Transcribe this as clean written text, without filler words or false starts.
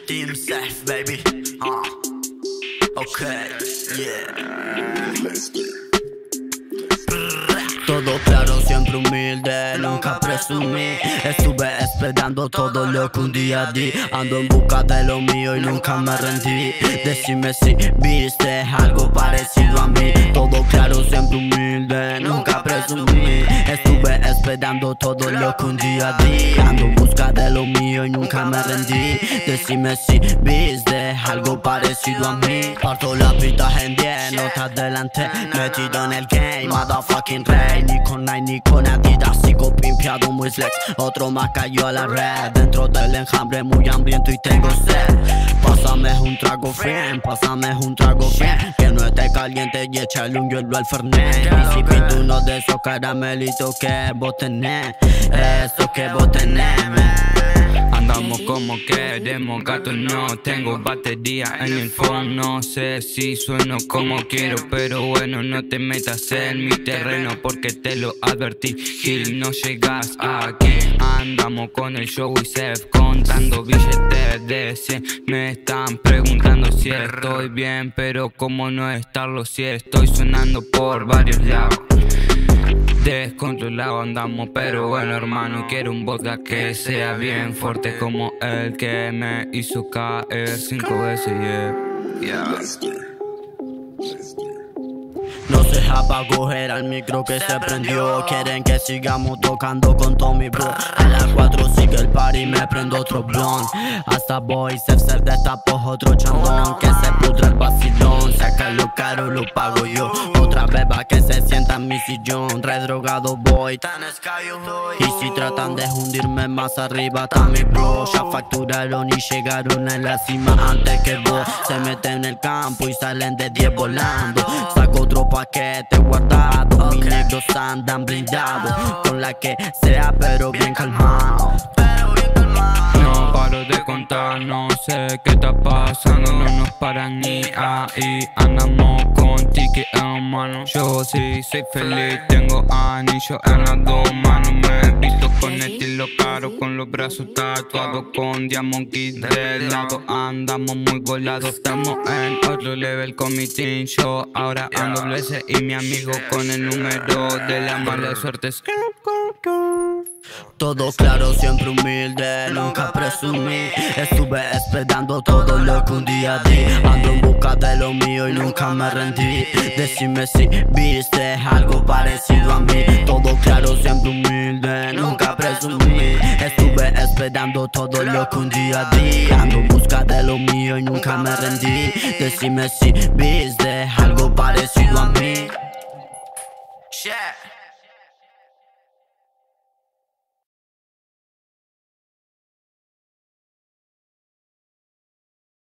Team safe, baby. Okay, yeah. Todo claro, siempre humilde, nunca presumí. Estuve esperando todo lo que un día di. Ando en busca de lo mío y nunca me rendí. Decime si viste algo parecido a mí. Todo claro, siempre humilde, nunca presumí. Estuve esperando todo lo que un día di. Ando en busca de lo mío y nunca me rendí. Decime si viste algo parecido a mí. Parto la vida en 10, no te adelante. Metido en el game, motherfucking rey. Ni con Nike ni con Adidas, sigo pimpeado muy flex. Otro más cayó a la red. Dentro del enjambre muy hambriento y tengo sed. Pásame un trago bien, pásame un trago bien. Que no esté caliente y échale un hielo al fernet. Y si pinto uno de esos caramelitos que vos tenés, eso que vos tenés, man. Andamos como queremos, gato, no tengo batería en el phone. No sé si sueno como quiero, pero bueno, no te metas en mi terreno porque te lo advertí, Gil, no llegas aquí. Andamos con el show y safe, contando billetes de 100. Me están preguntando si estoy bien, pero cómo no estarlo si estoy sonando por varios lados. Descontrolado andamos, pero bueno, hermano, quiero un vodka que sea bien fuerte como el que me hizo caer 5 veces, yeah. No se apagó, era el micro que se prendió. Quieren que sigamos tocando con Tommy Bro. A las 4 sigue el party, me prendo otro blunt. Hasta boy, se destapó otro chandón. Que se pudra el vacilón, saca lo caro, lo pago yo. Otra beba que se sienta en mi sillón. Redrogado voy, tan escayo voy. Y si tratan de hundirme más arriba, está mi bro. Ya facturaron y llegaron a la cima antes que vos. Se meten en el campo y salen de 10 volando. Saco otro paquete guardado, mis negros andan blindados. Con la que sea pero bien calmado. No paro de contar, no sé qué está pasando. No nos paran ni ahí, andamos con ticket en mano. Yo sí soy feliz, tengo anillo en las dos manos. Me visto con estilo caro, con los brazos tatuados, con Diamond Kid de lado. Andamos muy volados, estamos en otro level con mi team. Yo ahora ando blessed y mi amigo con el número de la mala suerte. Todo claro, siempre humilde, nunca presumí. Estuve esperando todo lo que un día di. Ando en busca de lo mío y nunca me rendí. Decime si viste algo parecido a mí. Todo claro, siempre humilde, nunca presumí. Estuve esperando todo lo que un día di. Ando en busca de lo mío y nunca me rendí. Decime si viste algo parecido a mí. Yeah.